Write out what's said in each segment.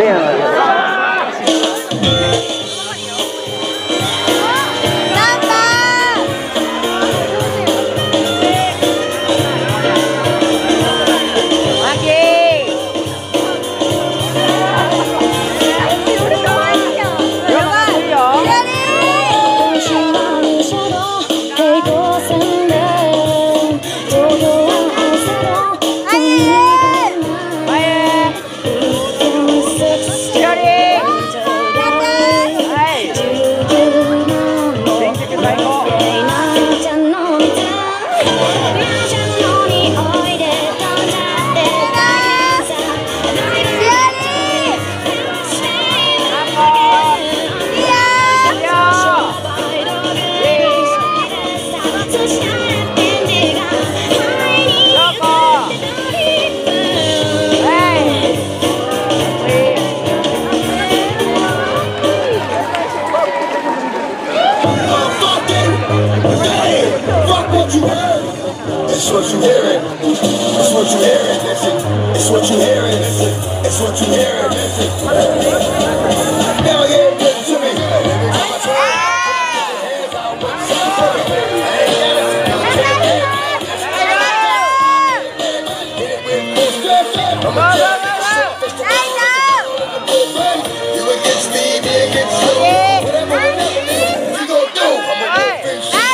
It's what you hearing. It's what you hearing. It's what you hearing. It's what you hearing. Hell yeah, give it to me. You against me, me against you. Whatever you gon' do, I'm gonna finish it.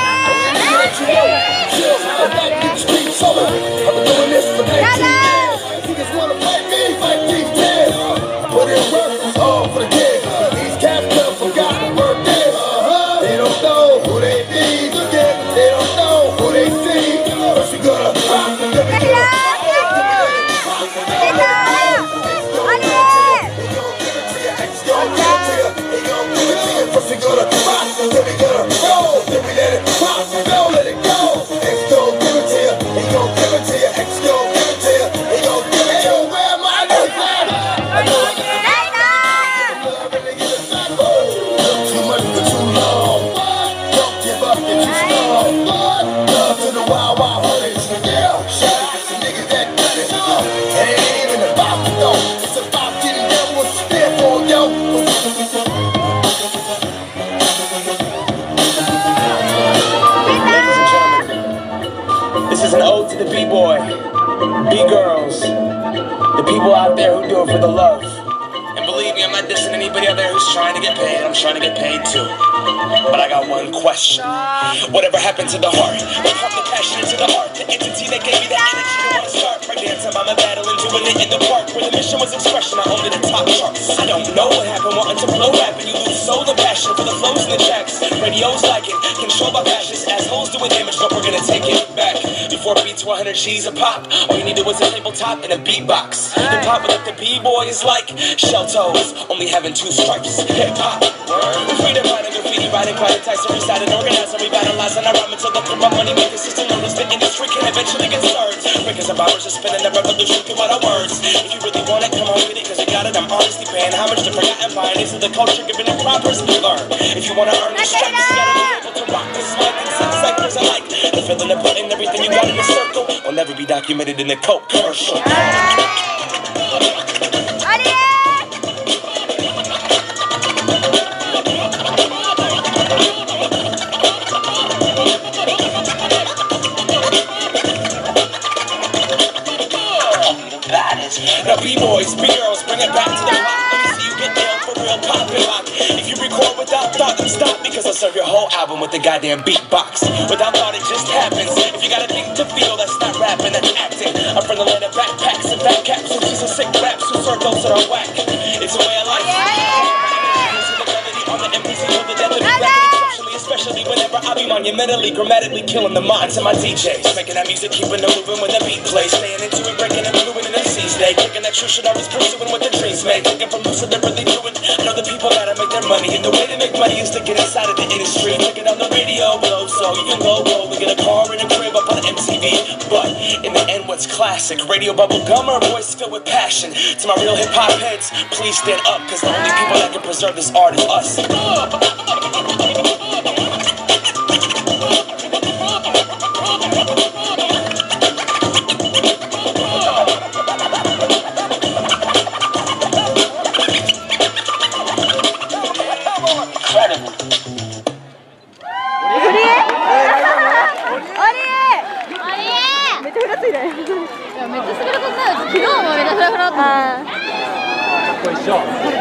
I've been doing this for 19 years. Niggas wanna fight me, fight these kids. Put in work, all for the kids. These cats never forgot the work is. They don't know who they need. They don't know who they see. First we gotta rock, then we gotta rock. First we gotta rock, then we gotta roll. Then we let it pop, don't let it go. This is an ode to the B-boy, B-girls, the people out there who do it for the love. And believe me, I'm not dissing anybody out there who's trying to get paid. I'm trying to get paid too. But I got one question. Whatever happened to the heart? What from the passion into the art? The entity that gave me the energy to want to start. Right dancing by my battle and doing it in the park where the mission was expression. I owned it in top charts. I don't know what happened, wanting to blow rap and you lose so the passion for the flows and the tracks. Radio's like it, controlled by passions. Assholes doing damage, but we're gonna take it back. Before beats 100 G's a pop, all you needed was a tabletop and a beatbox. Hip hop with the B-boy is like shell toes, only having 2 stripes. Hip hop, freedom writing, graffiti writing, prioritize, recite and organize and revitalize and I rhyme until the corrupt money make the system notice. The industry can eventually get served. Breakers of hours are spinning the revolution through our words. If you really want it, come on with it, cause you got it. I'm honestly paying homage to forgotten pioneers of the culture, giving it proper learn. If you wanna earn the stripes, you gotta be able to rock this mic and sing cyphers alike. The feeling of putting everything you got in a circle will never be documented in a Coke commercial. Now B-boys, B-girls, bring it back to the rock. Let me see you get down for real pop and rock. If you record without thought, then stop, because I'll serve your whole album with the goddamn beatbox. Without thought, it just happens. If you got a thing to feel, that's not rapping, that's acting. I'm from the land of backpacks and fat caps and piece of sick raps who serve those that are whack. It's a way of life. On the MPC till the death of me, exceptionally, especially whenever I be monumentally, grammatically killing the minds of my DJs. Making that music, keeping them moving when the beat plays. Staying into it, breaking and moving in MC's day. Kicking that true shit I was pursuing with the dreams made. Looking from lucid to really do it. I know the people gotta make their money, and the way to make money is to get inside of the industry. Taking on the radio, blow, so you can go, and get a car and a crib up on MTV. But in the end, what's classic? Radio bubble gum or a voice filled with passion. To my real hip hop heads, please stand up, cause the only people that can preserve this art is us. 緒。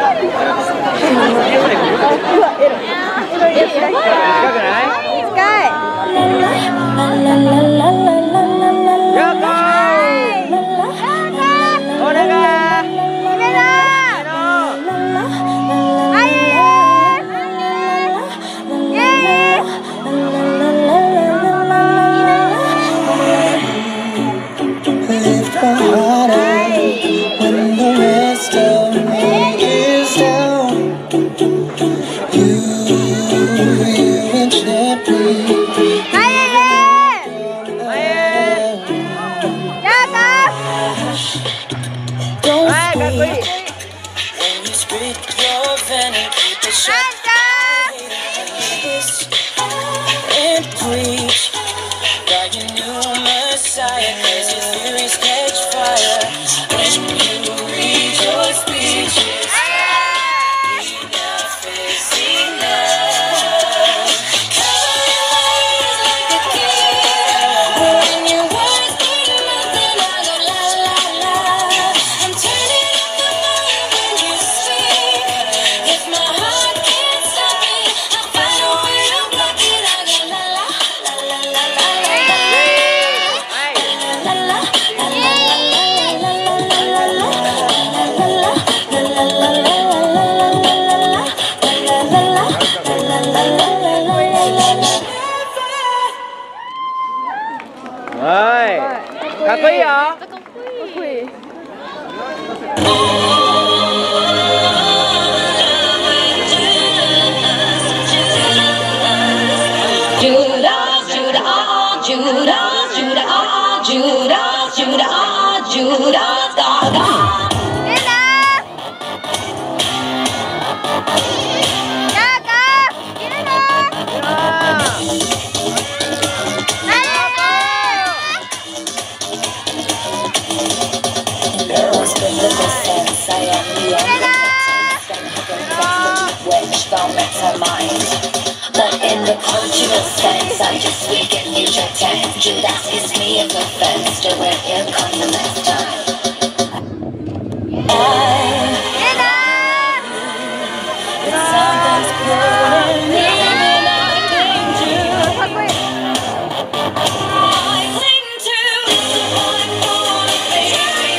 かっこいいよ。かっこいい。 But in the cultural sense, I just weaken your tense. Judas is me as a fence to where here comes the next time. It's something's pulling me and I cling to. I cling to my boy, baby.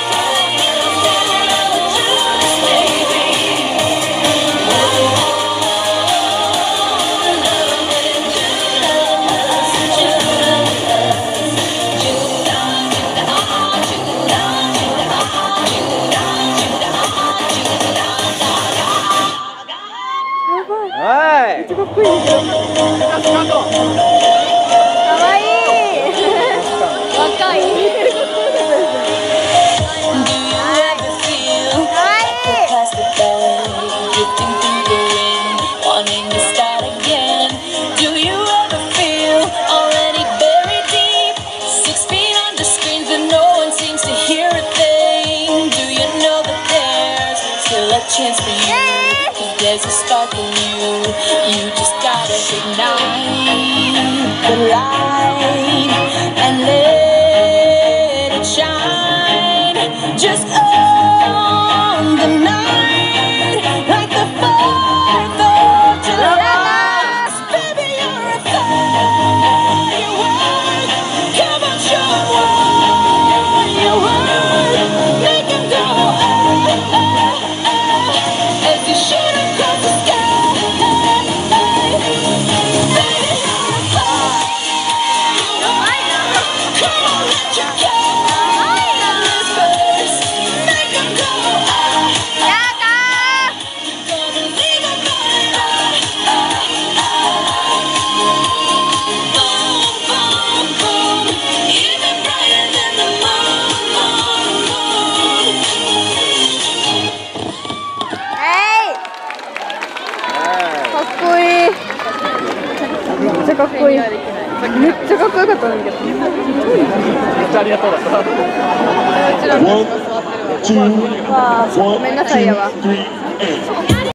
Chance for you, 'cause there's a spark in you. You just gotta ignite the light and let it shine. Just on the night, like the 4th of July. Baby, you're a firework. Come on, show 'em what you're worth. Make 'em go. Shoot across the sky. Come on, let your careless burst. Make 'em go. Gonna leave 'em burning. Boom, boom, boom. Even brighter than the moon. かっこいい。めっちゃかっこいい。めっちゃかっこよかったんだけど。めっちゃありがとうだった。もちろん。ごめんなさいやわ。